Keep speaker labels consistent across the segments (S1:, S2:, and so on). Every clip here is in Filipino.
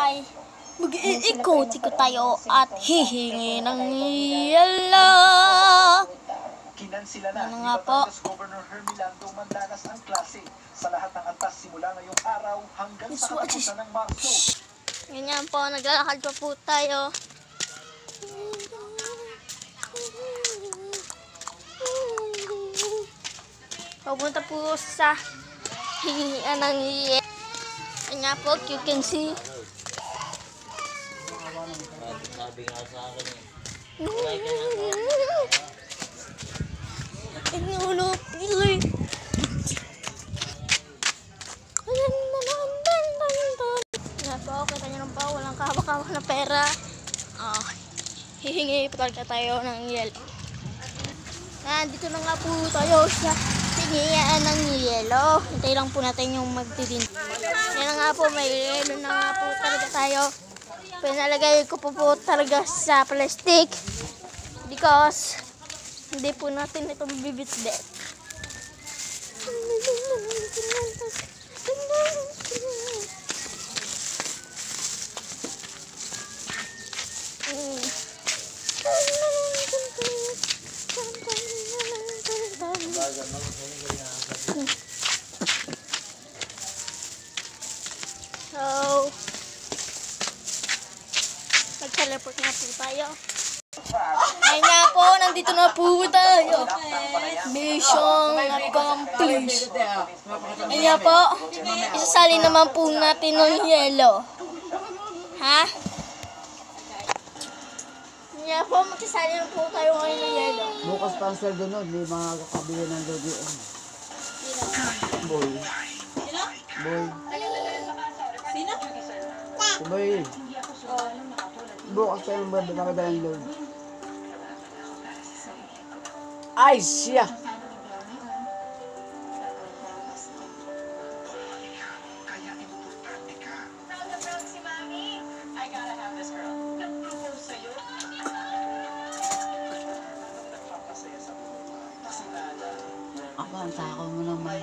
S1: ay mag-iikot-ikot tayo at hihingi ng yelo.
S2: Kinansila na
S1: Ano
S2: ni
S1: nga po?
S2: Batangas Governor Hermelando Mandanas ang klase sa lahat ng antas simula ngayong araw hanggang sa katapusan ng Marso.
S1: Ganyan po, naglalakad pa po tayo. Papunta po sa hingian ng yelo. Ganyan po, you can see.
S3: Sabi nga sa akin
S1: Inulo, piloy. Yan po, kita nyo lang po, walang kawak-kawak na pera. Hihingi pa talaga tayo ng yelo. Dito na nga po tayo sa hingian ng yelo. Hintay lang po natin yung magdidin. Yan na nga po, may yelo na nga po talaga tayo. Pinalagay ko po talaga sa plastic because hindi po natin ito bibitbit. So, mag-teleport na po tayo. Ngayon nga po, nandito na po tayo. Mission accomplished. Ngayon nga po, isasali naman po natin ng yelo. Ha? Ngayon nga po, magsasali na po tayo ngayon ng yelo.
S4: Bukas pa ang sweldo nun, may mga kakabili ng logo. Boy. Boy.
S5: Sino?
S4: Si Boy. Bukas pa yung makadala ng logo. Ay, siya!
S2: Kaya importante ka.
S5: Proud na proud si Mami. I gotta have this girl. Nag-propose sa'yo.
S2: Nagpapasaya sa buhay. Kasi nada.
S4: Ako, ang takaw mo naman.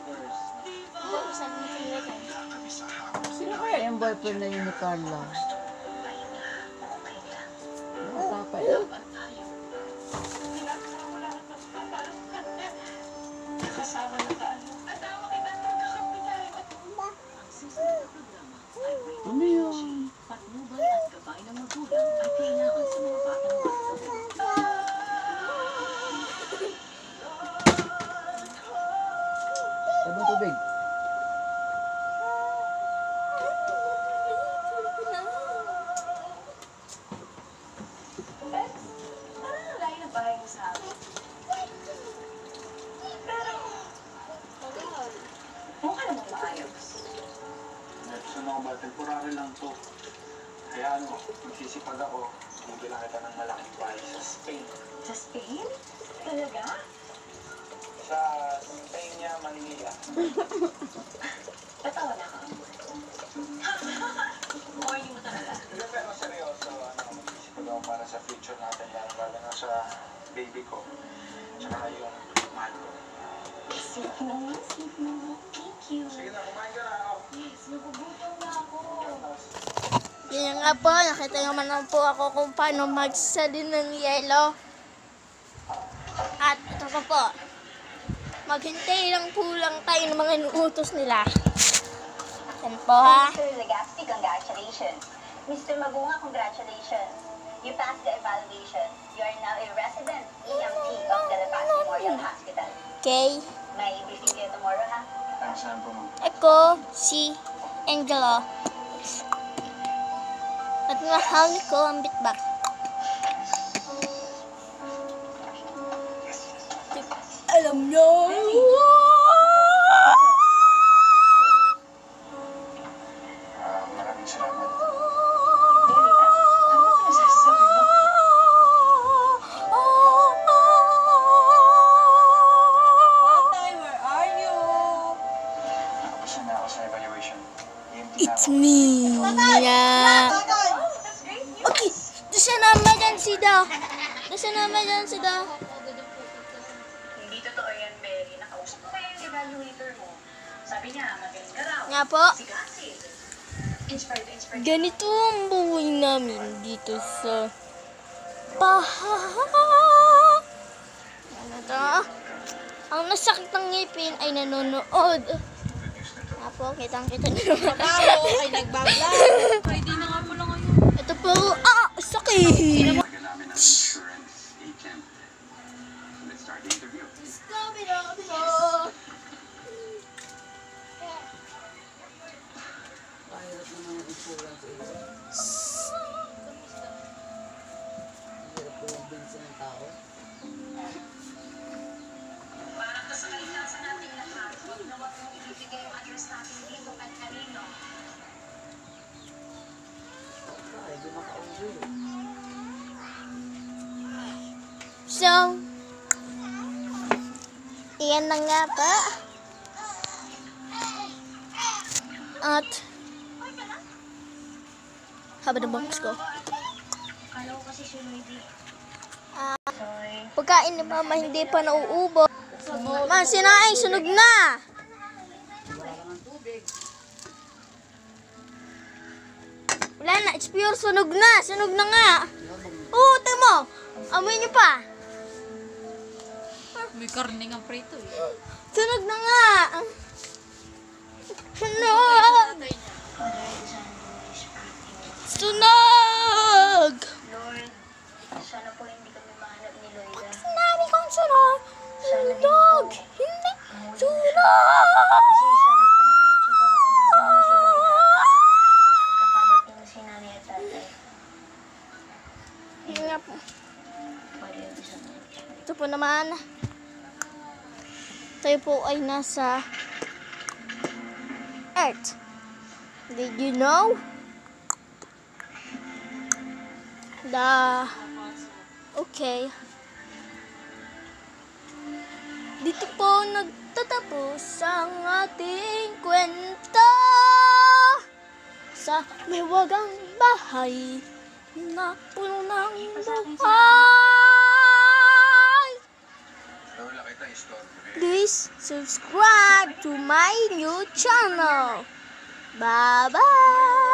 S2: Kami sa hapon.
S4: Sino kaya yung boyfriend na yun ni Carla? Nakatapay.
S5: Kasama na tayo. At tawa kita ng kakapitan.
S4: Ano yun?
S5: Patnubay at gabay ng magulang ay kailangan sa mga batang
S4: Sabang tubig.
S5: Parang ang layo ng bahay mo sa amin. Pero, mukha namang maayos.
S2: Sa mga ba, temporary lang to. Kaya magsisipag ako. Bibilang kita ng malaking bahay sa Spain.
S5: Sa Spain? Talaga?
S2: Sa Spain niya, Manila.
S5: Tatawa na ka. O, hindi mo talaga.
S2: Hindi, pero seryoso, magsisipag ako para sa future natin. Lalo na sa baby ko. Tsaka yung mahal ko.
S5: Sweet naman, sweet naman. Thank you.
S2: Sige na, kumain ka na ako.
S5: Yes, nagugutom na ako.
S1: Yan nga po, nakita naman lang po ako kung paano magsalin ng yelo. At ito pa po, maghintay lang po lang tayo ng mga inuutos nila. Yan po ha.
S6: Mr. Legazpi, congratulations. Mr. Magunga, congratulations. You passed the evaluation. You are now a resident EMT of the Paz Memorial Hospital.
S1: Okay.
S6: May briefing kayo tomorrow, ha?
S2: Saan po, ma'am?
S1: Ako, si Angela. At mahal ko ang bitbak. Alam nyo!
S2: Maraming salamat.
S5: Ano ba nasasabi mo? Tatay, where are you?
S2: Nakapasa na ako sa evaluation.
S1: It's me. Yeah.
S5: Oh, that's great news.
S1: Okay, doon naman yan si Da. Doon naman yan si Da.
S6: Hindi totoo yan, Mary. Nakausap ko ba yung evaluator mo? Sabi niya, magaling ka raw.
S1: Nga po.
S6: Si Kasi.
S1: Ganito ang buhay namin dito sa bahay. Ano to? Ang nasakit ng ngipin ay nanonood. Apo, kitang-kita na naman.
S7: Ay nagbablog. Ready na nga po lang ngayon.
S1: Ito po, sakit!
S2: Lagyan namin ng insurance agent. So let's start the interview.
S4: Kahirap naman ang insurance eh. Hirap po yung bensin ng tao.
S6: Parang sa kalikasan nating lahat, huwag na huwag mong ibibigay yung address natin dito at kanino.
S4: Ay, di makauwi.
S1: So, iyan na nga pa. At, haba ng box ko.
S6: Kala ko kasi si Lloydie.
S1: Pagkain ni Mama hindi pa nauubo. Man, sinaing, sunog na! Wala na, it's pure sunog na. Sunog na nga. Oo, mo. Amoy niyo pa.
S7: May karne nga prito eh.
S1: Sunog na nga. Sunog! Sunog!
S6: Lord, sana po hindi kami mahanap ni Lloyda.
S1: Sinabi kong sunog.
S6: Sana din
S1: Sunog!
S6: po.
S1: Hindi. Sunog!
S6: Kasi sabi po ni Rachel, kapag mo si Lloyda, magkakamating mo si nanay at tatay.
S1: Yun nga po.
S6: Pwede yung isa na.
S1: Ito po naman. Tayo po ay nasa Earth. Did you know? Okay. Dito po nagtatapos ang ating kwento sa mahiwagang bahay na puno ng buhay.
S2: Wala kita istorbo.
S1: Please subscribe to my new channel. Bye-bye!